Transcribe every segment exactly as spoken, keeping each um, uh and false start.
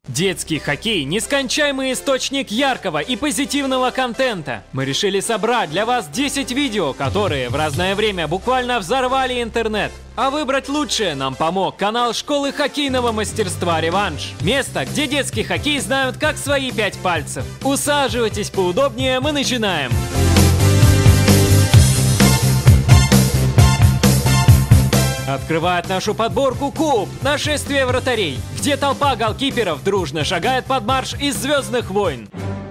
Детский хоккей – нескончаемый источник яркого и позитивного контента. Мы решили собрать для вас десять видео, которые в разное время буквально взорвали интернет. А выбрать лучшее нам помог канал школы хоккейного мастерства «Реванш». Место, где детский хоккей знают как свои пять пальцев. Усаживайтесь поудобнее, мы начинаем. Открывает нашу подборку Куб «Нашествие вратарей», где толпа голкиперов дружно шагает под марш из «Звездных войн».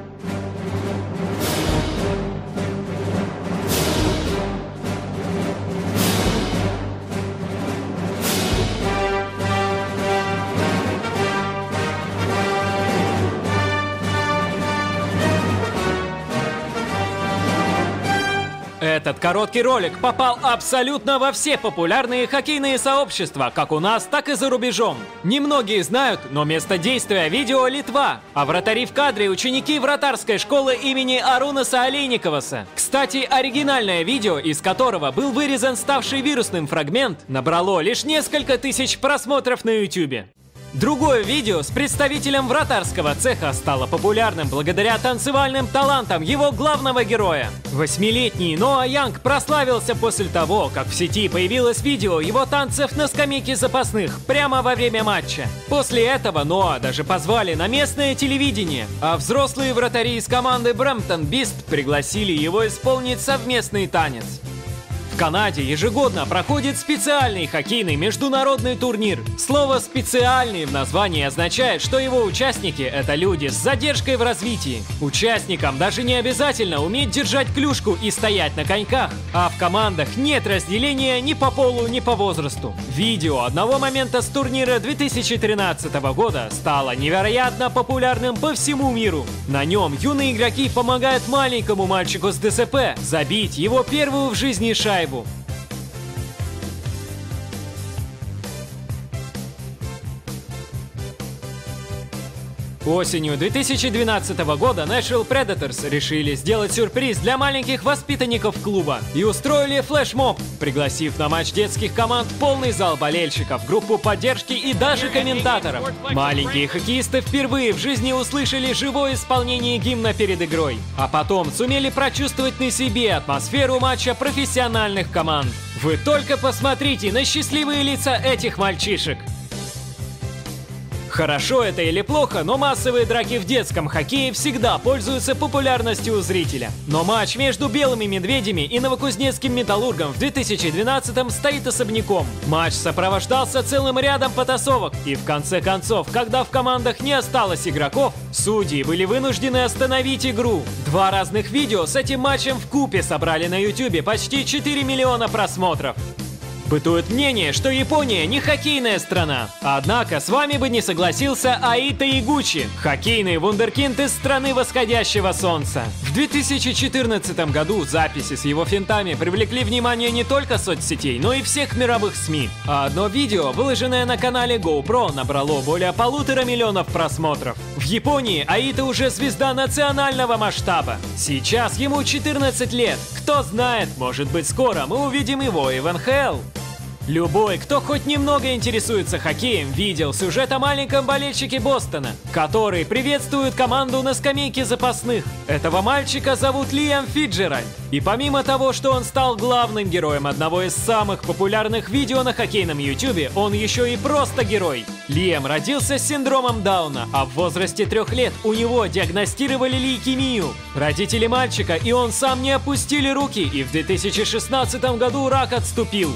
Этот короткий ролик попал абсолютно во все популярные хоккейные сообщества, как у нас, так и за рубежом. Немногие знают, но место действия видео Литва, а вратари в кадре ученики вратарской школы имени Арунаса Олейниковаса. Кстати, оригинальное видео, из которого был вырезан ставший вирусным фрагмент, набрало лишь несколько тысяч просмотров на ютубе. Другое видео с представителем вратарского цеха стало популярным благодаря танцевальным талантам его главного героя. Восьмилетний Ноа Янг прославился после того, как в сети появилось видео его танцев на скамейке запасных прямо во время матча. После этого Ноа даже позвали на местное телевидение, а взрослые вратари из команды Бремптон Бист пригласили его исполнить совместный танец. В Канаде ежегодно проходит специальный хоккейный международный турнир. Слово «специальный» в названии означает, что его участники – это люди с задержкой в развитии. Участникам даже не обязательно уметь держать клюшку и стоять на коньках, а в командах нет разделения ни по полу, ни по возрасту. Видео одного момента с турнира две тысячи тринадцатого года стало невероятно популярным по всему миру. На нем юные игроки помогают маленькому мальчику с ДСП забить его первую в жизни шайбу. Осенью две тысячи двенадцатого года Nashville Predators решили сделать сюрприз для маленьких воспитанников клуба и устроили флешмоб, пригласив на матч детских команд полный зал болельщиков, группу поддержки и даже комментаторов. Маленькие хоккеисты впервые в жизни услышали живое исполнение гимна перед игрой, а потом сумели прочувствовать на себе атмосферу матча профессиональных команд. Вы только посмотрите на счастливые лица этих мальчишек! Хорошо это или плохо, но массовые драки в детском хоккее всегда пользуются популярностью у зрителя. Но матч между Белыми Медведями и Новокузнецким Металлургом в две тысячи двенадцатом стоит особняком. Матч сопровождался целым рядом потасовок, и в конце концов, когда в командах не осталось игроков, судьи были вынуждены остановить игру. Два разных видео с этим матчем вкупе собрали на ютубе почти четыре миллиона просмотров. Бытует мнение, что Япония не хоккейная страна. Однако с вами бы не согласился Аита Ягучи, хоккейный вундеркинд из страны восходящего солнца. В две тысячи четырнадцатом году записи с его финтами привлекли внимание не только соцсетей, но и всех мировых СМИ. А одно видео, выложенное на канале GoPro, набрало более полутора миллионов просмотров. В Японии Аита уже звезда национального масштаба. Сейчас ему четырнадцать лет. Кто знает, может быть скоро мы увидим его и в эн ха эл. Любой, кто хоть немного интересуется хоккеем, видел сюжет о маленьком болельщике Бостона, который приветствует команду на скамейке запасных. Этого мальчика зовут Лиам Фиджеральд. И помимо того, что он стал главным героем одного из самых популярных видео на хоккейном ютубе, он еще и просто герой. Лиам родился с синдромом Дауна, а в возрасте трех лет у него диагностировали лейкемию. Родители мальчика и он сам не опустили руки, и в две тысячи шестнадцатом году рак отступил.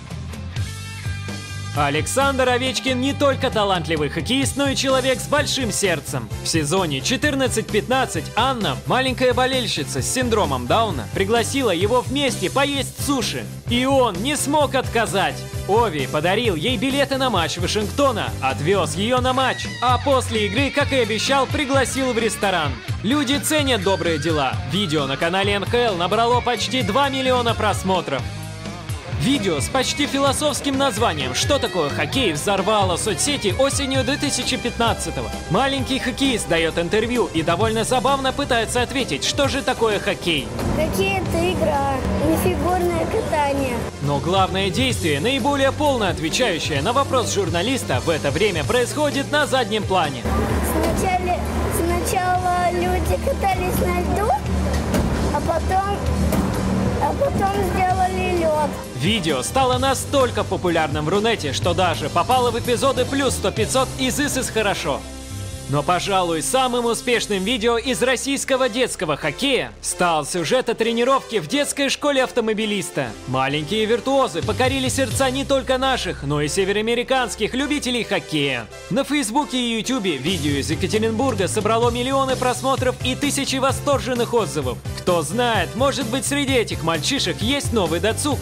Александр Овечкин не только талантливый хоккеист, но и человек с большим сердцем. В сезоне четырнадцать пятнадцать Анна, маленькая болельщица с синдромом Дауна, пригласила его вместе поесть суши. И он не смог отказать. Ови подарил ей билеты на матч Вашингтона, отвез ее на матч, а после игры, как и обещал, пригласил в ресторан. Люди ценят добрые дела. Видео на канале эн ха эл набрало почти два миллиона просмотров. Видео с почти философским названием «Что такое хоккей» взорвало соцсети осенью две тысячи пятнадцатого. Маленький хоккеист дает интервью и довольно забавно пытается ответить, что же такое хоккей. Хоккей – это игра, не фигурное катание. Но главное действие, наиболее полно отвечающее на вопрос журналиста, в это время происходит на заднем плане. Сначала, сначала люди катались на льду, а потом, а потом сделали лед. Видео стало настолько популярным в Рунете, что даже попало в эпизоды плюс сто пятьсот из This is хорошо. Но, пожалуй, самым успешным видео из российского детского хоккея стал сюжет о тренировке в детской школе автомобилиста. Маленькие виртуозы покорили сердца не только наших, но и североамериканских любителей хоккея. На Фейсбуке и Ютубе видео из Екатеринбурга собрало миллионы просмотров и тысячи восторженных отзывов. Кто знает, может быть, среди этих мальчишек есть новый дацук.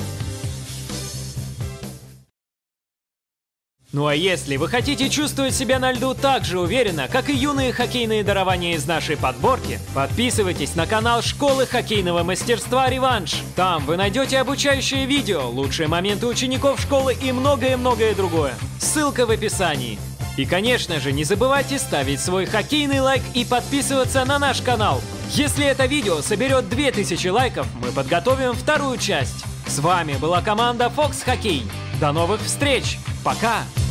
Ну а если вы хотите чувствовать себя на льду так же уверенно, как и юные хоккейные дарования из нашей подборки, подписывайтесь на канал Школы хоккейного мастерства «Реванш». Там вы найдете обучающее видео, лучшие моменты учеников школы и многое-многое другое. Ссылка в описании. И, конечно же, не забывайте ставить свой хоккейный лайк и подписываться на наш канал. Если это видео соберет две тысячи лайков, мы подготовим вторую часть. С вами была команда Fox Hockey. До новых встреч! Пока!